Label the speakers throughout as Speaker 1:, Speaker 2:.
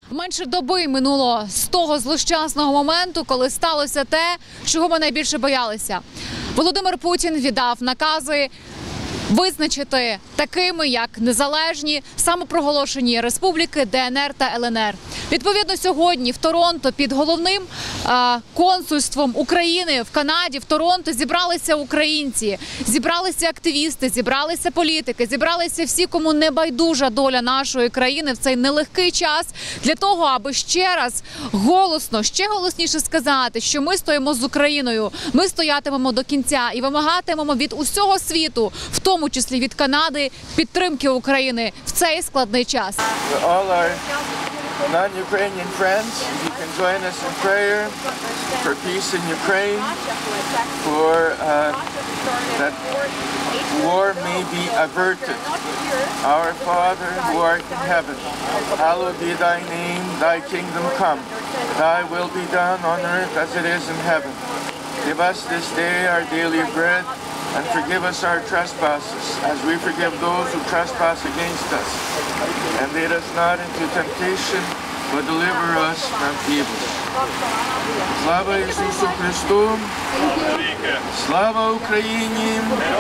Speaker 1: Менше доби минуло з того злощасного моменту, коли сталося те, чого ми найбільше боялися. Володимир Путін віддав накази визначити такими, як незалежні самопроголошені республіки ДНР та ЛНР. Відповідно, сьогодні в Торонто під головним консульством України в Канаді, в Торонто, зібралися українці, зібралися активісти, зібралися політики, зібралися всі, кому не байдужа доля нашої країни в цей нелегкий час, для того, аби ще раз голосно, ще голосніше сказати, що ми стоїмо з Україною, ми стоятимемо до кінця і вимагатимемо від усього світу, в тому числі від Канади, підтримки України в цей складний час.
Speaker 2: Non-Ukrainian friends, you can join us in prayer for peace in Ukraine, for that war may be averted. Our Father who art in heaven, hallowed be thy name, thy kingdom come. Thy will be done on earth as it is in heaven. Give us this day our daily bread, and forgive us our trespasses, as we forgive those who trespass against us. And lead us not into temptation, but deliver us from evil. Slava Ісусу Христу! Slava Ukraini!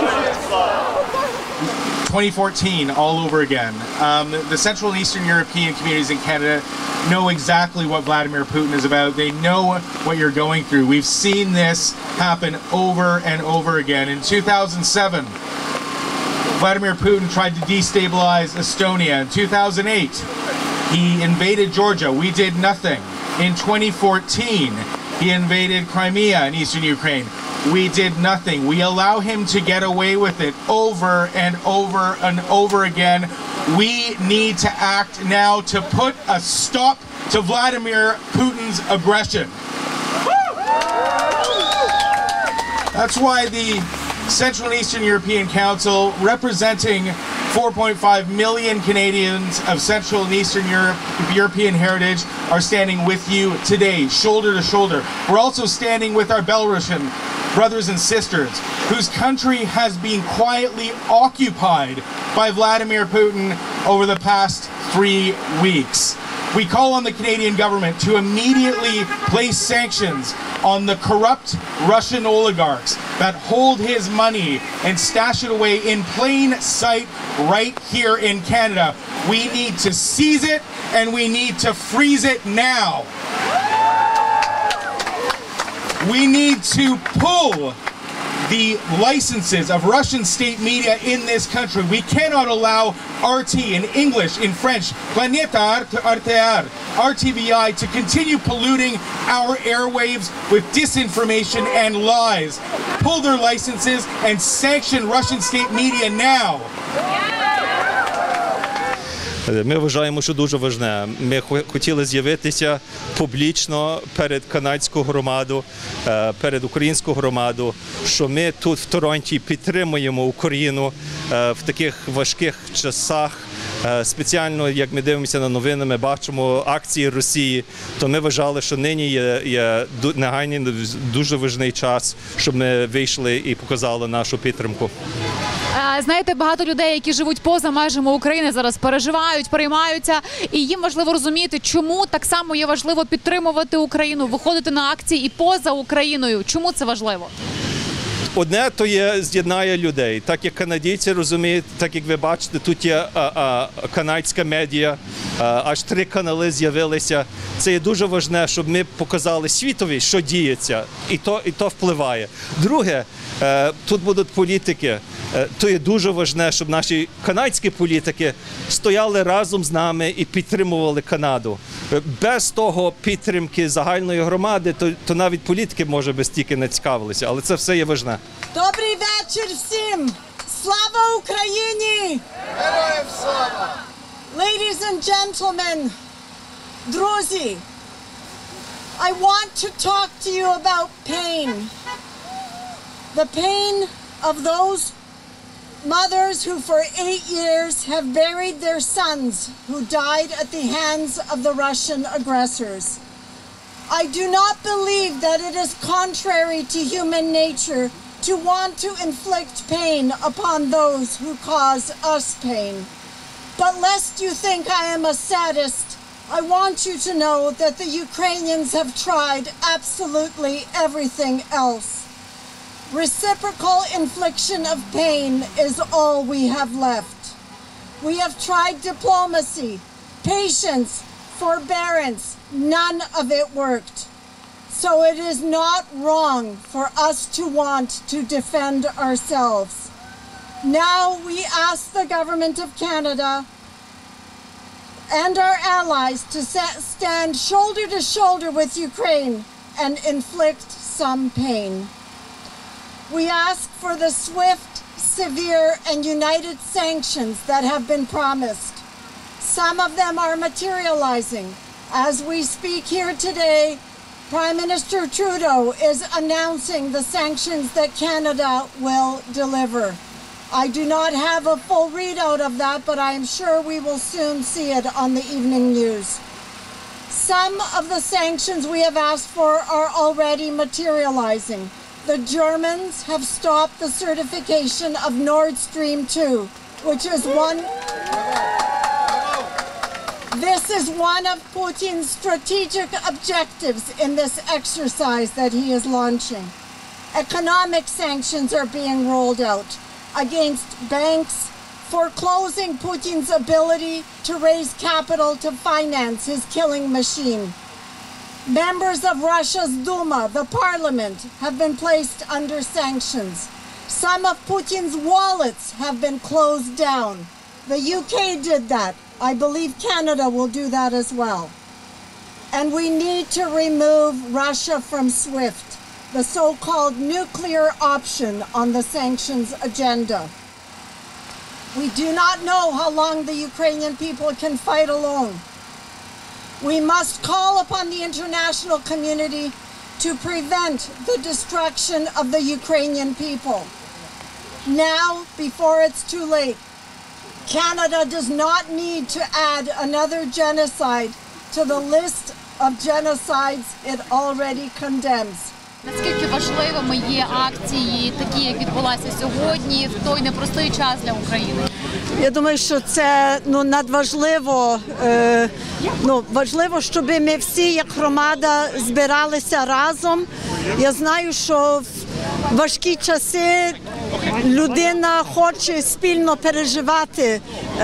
Speaker 3: 2014 all over again. The Central and Eastern European communities in Canada know exactly what Vladimir Putin is about. They know what you're going through. We've seen this happen over and over again. In 2007, Vladimir Putin tried to destabilize Estonia. In 2008, he invaded Georgia. We did nothing. In 2014, he invaded Crimea in eastern Ukraine. We did nothing. We allow him to get away with it over and over and over again. We need to act now to put a stop to Vladimir Putin's aggression. That's why the Central and Eastern European Council, representing 4.5 million Canadians of Central and Eastern European heritage, are standing with you today, shoulder to shoulder. We're also standing with our Belarusian brothers and sisters, whose country has been quietly occupied by Vladimir Putin over the past 3 weeks. We call on the Canadian government to immediately place sanctions on the corrupt Russian oligarchs that hold his money and stash it away in plain sight right here in Canada. We need to seize it and we need to freeze it now. We need to pull the licenses of Russian state media in this country. We cannot allow RT in English, in French, Planeta RTR, RTVI to continue polluting our airwaves with disinformation and lies. Pull their licenses and sanction Russian state media now.
Speaker 4: Ми вважаємо, що дуже важливе. Ми хотіли з'явитися публічно перед канадську громаду, перед українську громаду, що ми тут в Торонті підтримуємо Україну в таких важких часах. Спеціально, як ми дивимося на новини, ми бачимо акції Росії, то ми вважали, що нині є негайний, дуже важливий час, щоб ми вийшли і показали нашу підтримку.
Speaker 1: Знаєте, багато людей, які живуть поза межами України, зараз переживають, переймаються, і їм важливо розуміти, чому так само є важливо підтримувати Україну, виходити на акції і поза Україною. Чому це важливо?
Speaker 4: Одне то є з'єднає людей. Так як канадійці розуміють, так як ви бачите, тут є канадська медіа, аж 3 канали з'явилися. Це є дуже важливо, щоб ми показали світові, що діється, і то впливає. Друге, тут будуть політики. То є дуже важливо, щоб наші канадські політики стояли разом з нами і підтримували Канаду. Без того підтримки загальної громади, то навіть політики, може, без стільки не цікавилися, але це все є важливо.
Speaker 5: Добрий вечір всім! Слава Україні!
Speaker 2: Героям слава!
Speaker 5: Ladies and gentlemen, друзі, I want to talk to you about pain. The pain of those mothers who for 8 years have buried their sons who died at the hands of the Russian aggressors. I do not believe that it is contrary to human nature to want to inflict pain upon those who cause us pain. But lest you think I am a sadist, I want you to know that the Ukrainians have tried absolutely everything else. Reciprocal infliction of pain is all we have left. We have tried diplomacy, patience, forbearance. None of it worked. So it is not wrong for us to want to defend ourselves. Now we ask the Government of Canada and our allies to stand shoulder to shoulder with Ukraine and inflict some pain. We ask for the swift, severe, and united sanctions that have been promised. Some of them are materializing. As we speak here today, Prime Minister Trudeau is announcing the sanctions that Canada will deliver. I do not have a full readout of that, but I am sure we will soon see it on the evening news. Some of the sanctions we have asked for are already materializing. The Germans have stopped the certification of Nord Stream 2, which is This is one of Putin's strategic objectives in this exercise that he is launching. Economic sanctions are being rolled out against banks, foreclosing Putin's ability to raise capital to finance his killing machine. Members of Russia's Duma, the parliament, have been placed under sanctions. Some of Putin's wallets have been closed down. The UK did that. I believe Canada will do that as well. And we need to remove Russia from SWIFT, the so-called nuclear option on the sanctions agenda. We do not know how long the Ukrainian people can fight alone. We must call upon the international community to prevent the destruction of the Ukrainian people. Now, before it's too late, Canada does not need to add another genocide to the list of genocides it already condemns.
Speaker 1: Наскільки важливими є акції, такі, як відбулася сьогодні, в той непростий час для України?
Speaker 5: Я думаю, що це надважливо. Важливо, щоб ми всі, як громада, збиралися разом. Я знаю, що в важкі часи людина хоче спільно переживати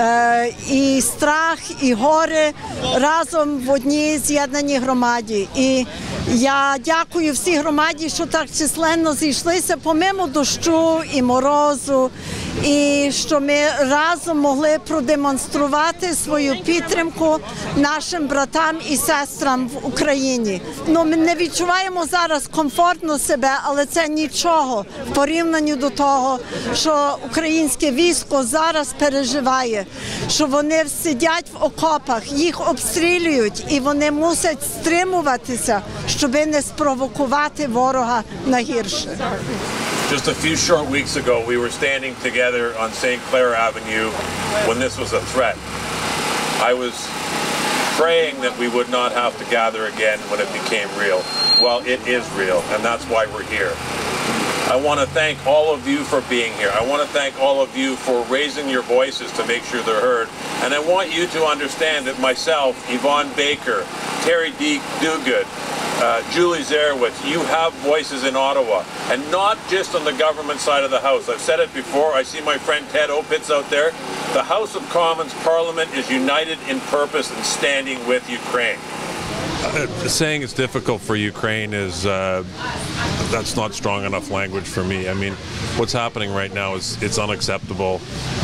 Speaker 5: і страх, і горе разом в одній з'єднаній громаді. І я дякую всій громаді, що так численно зійшлися, помимо дощу і морозу, і що ми разом могли продемонструвати свою підтримку нашим братам і сестрам в Україні. Ми не відчуваємо зараз комфортно себе, але це нічого в порівнянні до того, що українське військо зараз переживає, що вони сидять в окопах, їх обстрілюють і вони мусять стримуватися, щоб не спровокувати ворога на гірше.
Speaker 6: Just a few short weeks ago, we were standing together on St. Clair Avenue when this was a threat. I was praying that we would not have to gather again when it became real. Well, it is real, and that's why we're here. I want to thank all of you for being here. I want to thank all of you for raising your voices to make sure they're heard. And I want you to understand that myself, Yvonne Baker, Terry Duguid, Julie Zerowitz, you have voices in Ottawa, and not just on the government side of the House. I've said it before. I see my friend Ted Opitz out there. The House of Commons Parliament is united in purpose and standing with Ukraine.
Speaker 7: Saying it's difficult for Ukraine is that's not strong enough language for me. I mean, what's happening right now is it's unacceptable.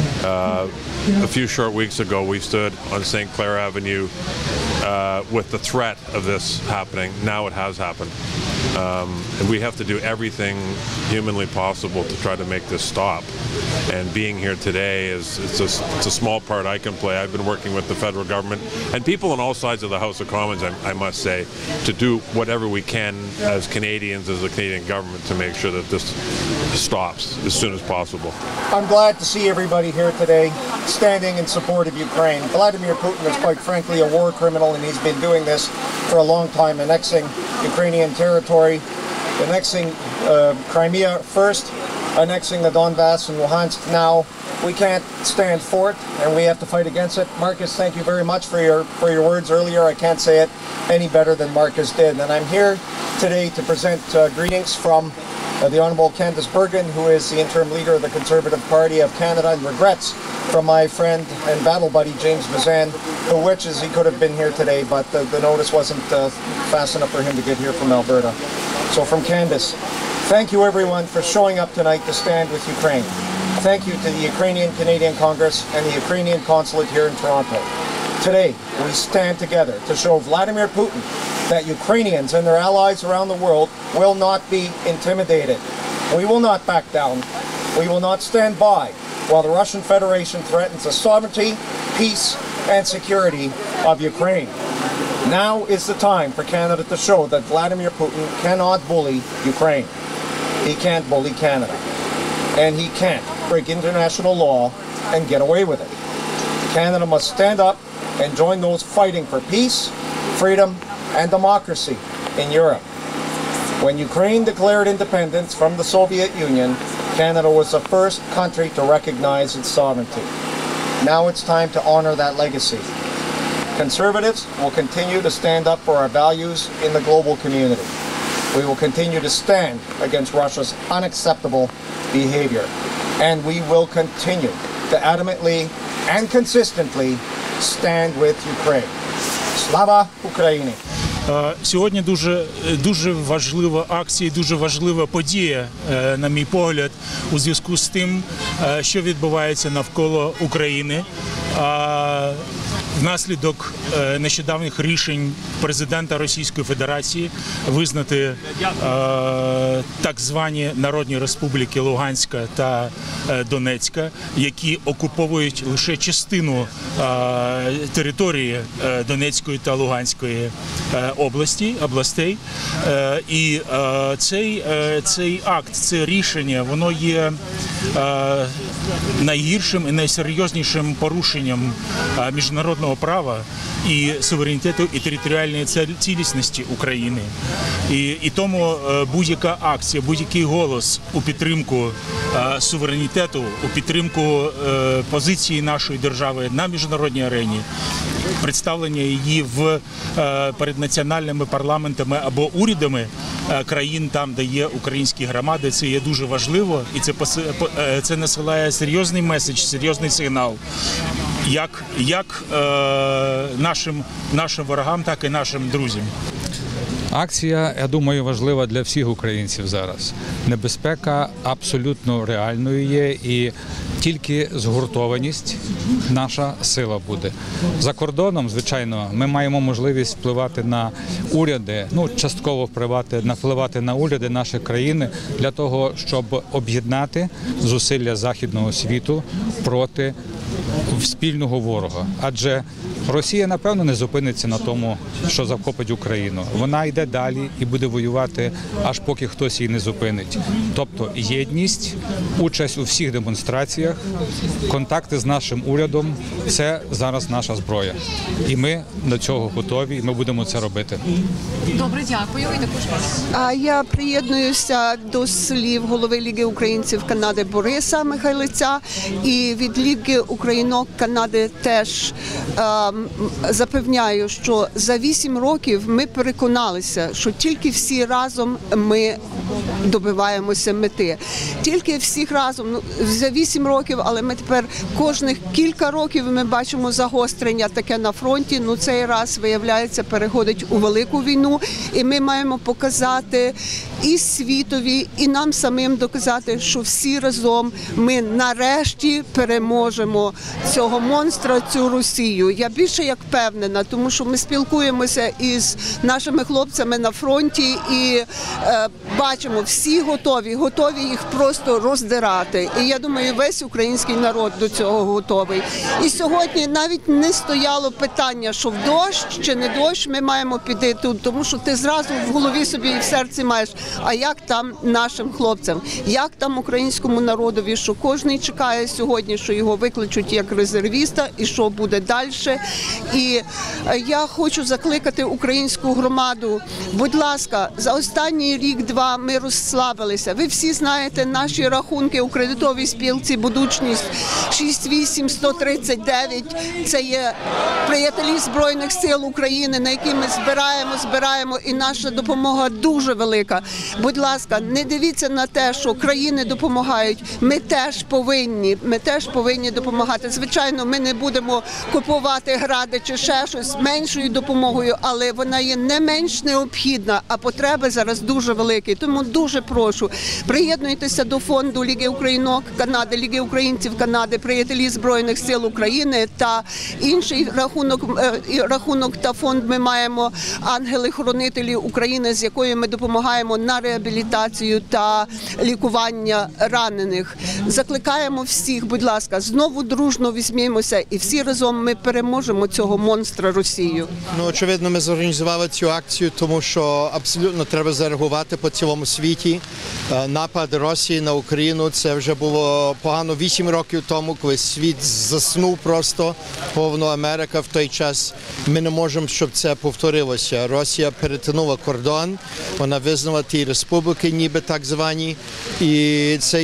Speaker 7: A few short weeks ago, we stood on St. Clair Avenue with the threat of this happening. Now it has happened. And we have to do everything humanly possible to try to make this stop. And being here today it's a small part I can play. I've been working with the federal government and people on all sides of the House of Commons, I must say, to do whatever we can as Canadians, as the Canadian government, to make sure that this stops as soon as possible.
Speaker 8: I'm glad to see everybody here today standing in support of Ukraine. Vladimir Putin is quite frankly a war criminal, and he's been doing this for a long time, annexing Ukrainian territory, annexing Crimea first, annexing the Donbass and Luhansk now, we can't stand for it, and we have to fight against it. Marcus, thank you very much for your words earlier. I can't say it any better than Marcus did. And I'm here today to present greetings from the Honourable Candice Bergen, who is the interim leader of the Conservative Party of Canada, and regrets from my friend and battle buddy James Mazan, who wishes he could have been here today, but the notice wasn't fast enough for him to get here from Alberta. So from Candice, thank you everyone for showing up tonight to stand with Ukraine. Thank you to the Ukrainian-Canadian Congress and the Ukrainian Consulate here in Toronto. Today, we stand together to show Vladimir Putin that Ukrainians and their allies around the world will not be intimidated. We will not back down. We will not stand by while the Russian Federation threatens the sovereignty, peace, and security of Ukraine. Now is the time for Canada to show that Vladimir Putin cannot bully Ukraine. He can't bully Canada. And he can't break international law and get away with it. Canada must stand up and join those fighting for peace, freedom, and democracy in Europe. When Ukraine declared independence from the Soviet Union, Canada was the first country to recognize its sovereignty. Now it's time to honor that legacy. Conservatives will continue to stand up for our values in the global community. We will continue to stand against Russia's unacceptable behavior. And we will continue to adamantly and consistently stand with Ukraine. Slava Ukraini!
Speaker 9: Сьогодні дуже важлива акція, дуже важлива подія, на мій погляд, у зв'язку з тим, що відбувається навколо України. Внаслідок нещодавніх рішень президента Російської Федерації визнати так звані Народні Республіки Луганська та Донецька, які окуповують лише частину території Донецької та Луганської областей. І цей акт, це рішення, воно є найгіршим і найсерйознішим порушенням міжнародного права і суверенітету і територіальної цілісності України. І тому будь-яка акція, будь-який голос у підтримку суверенітету, у підтримку позиції нашої держави на міжнародній арені, представлення її перед національними парламентами або урядами країн, там, де є українські громади, це є дуже важливо, і це насилає серйозний меседж, серйозний сигнал як нашим ворогам, так і нашим друзям.
Speaker 10: Акція, я думаю, важлива для всіх українців зараз. Небезпека абсолютно реальною є, і тільки згуртованість наша сила буде. За кордоном, звичайно, ми маємо можливість впливати на уряди, частково впливати на уряди нашої країни для того, щоб об'єднати зусилля західного світу проти спільного ворога. Адже Росія, напевно, не зупиниться на тому, що захопить Україну. Вона йде далі і буде воювати, аж поки хтось її не зупинить. Тобто єдність, участь у всіх демонстраціях, контакти з нашим урядом – це зараз наша зброя. І ми до цього готові, і ми будемо це робити.
Speaker 1: Добре, дякую. І також вас.
Speaker 11: Я приєднуюся до слів голови Ліги українців Канади Бориса Михайлиця. І від Ліги Українок Канади теж запевняю, що за 8 років ми переконалися, що тільки всі разом ми добиваємося мети. Тільки всіх разом, за 8 років, але ми тепер кожних кілька років ми бачимо загострення таке на фронті. Цей раз, виявляється, переходить у велику війну. І ми маємо показати і світові, і нам самим доказати, що всі разом ми нарешті переможемо цього монстра, цю Росію. Я більше як впевнена, тому що ми спілкуємося із нашими хлопцями на фронті і бачимо, всі готові їх просто роздирати. І я думаю, весь український народ до цього готовий. І сьогодні навіть не стояло питання, що в дощ чи не дощ ми маємо піти тут, тому що ти зразу в голові собі і в серці маєш, а як там нашим хлопцям, як там українському народові, що кожен чекає сьогодні, що його викличуть як резервіста і що буде далі. І я хочу закликати українську громаду, будь ласка, за останній рік-два ми розслабилися. Ви всі знаєте наші рахунки у кредитовій спілці «Будучність» 68139. Це є приятелі Збройних сил України, на які ми збираємо, і наша допомога дуже велика. Будь ласка, не дивіться на те, що країни допомагають. Ми теж повинні допомагати. Звичайно, ми не будемо купувати гради чи ще щось меншою допомогою, але вона є не менш необхідна, а потреби зараз дуже великі. Тому дуже прошу, приєднуйтеся до фонду Ліги Українок Канади, Ліги Українців Канади, приятелі Збройних сил України та інший рахунок та фонд ми маємо «Ангели-хоронителі України», з якою ми допомагаємо на реабілітацію та лікування ранених. Закликаємо всіх, будь ласка, знову дружно візьмімося і всі разом ми переможемо цього монстра Росію.
Speaker 12: Ну, очевидно, ми зорганізували цю акцію, тому що абсолютно треба зареагувати по цілому світі. Напад Росії на Україну – це вже було погано 8 років тому, коли світ заснув просто, повно Америка в той час. Ми не можемо, щоб це повторилося. Росія перетнула кордон, вона визнала ті республіки, ніби так звані, і це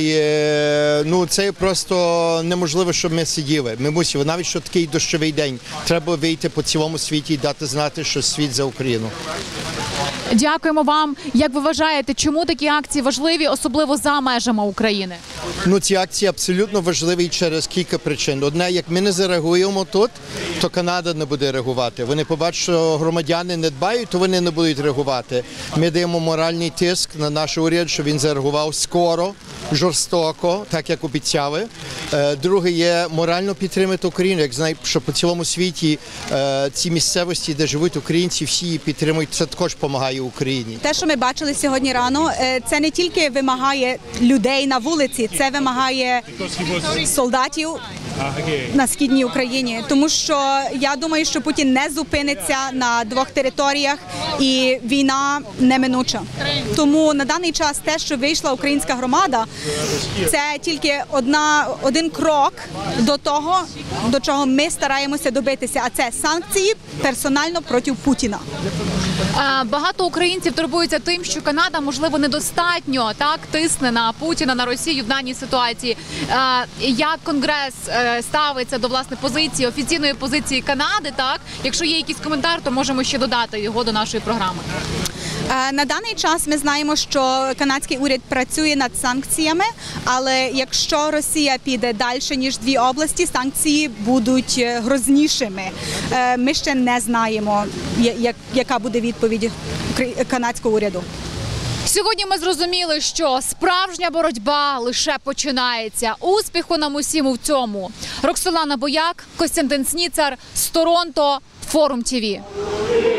Speaker 12: є просто неможливо, щоб ми сиділи. Ми мусимо, навіть що такий дощовий день, треба вийти по цілому світі і дати знати, що світ за Україну.
Speaker 1: Дякуємо вам. Як ви вважаєте, чому такі акції важливі, особливо за межами України?
Speaker 12: Ну, ці акції абсолютно важливі через кілька причин. Одне, як ми не зареагуємо тут, то Канада не буде реагувати. Вони побачать, що громадяни не дбають, то вони не будуть реагувати. Ми даємо моральний тиск на наш уряд, щоб він зареагував скоро, жорстоко, так як обіцяли. Друге є морально підтримати Україну. Як знаєте, що по цілому світі ці місцевості, де живуть українці, всі її підтримують, це також допомагає Україні.
Speaker 13: Те, що ми бачили сьогодні рано, це не тільки вимагає людей на вулиці, це вимагає солдатів на східній Україні. Тому що я думаю, що Путін не зупиниться на двох територіях і війна неминуча. Тому на даний час те, що вийшла українська громада, це тільки один крок до того, до чого ми стараємося добитися, а це санкції персонально проти Путіна.
Speaker 1: Багато українців турбуються тим, що Канада, можливо, недостатньо тисне на Путіна, на Росію в даній ситуації. Як Конгрес ставиться до позиції, офіційної позиції Канади, Якщо є якийсь коментар, то можемо ще додати його до нашої програми.
Speaker 13: На даний час ми знаємо, що канадський уряд працює над санкціями, але якщо Росія піде далі, ніж 2 області, санкції будуть грознішими. Ми ще не знаємо, яка буде відповідь канадського уряду.
Speaker 1: Сьогодні ми зрозуміли, що справжня боротьба лише починається. Успіху нам усім у цьому. Роксолана Бояк, Костянтин Сніцар з Торонто, Форум ТІВІ.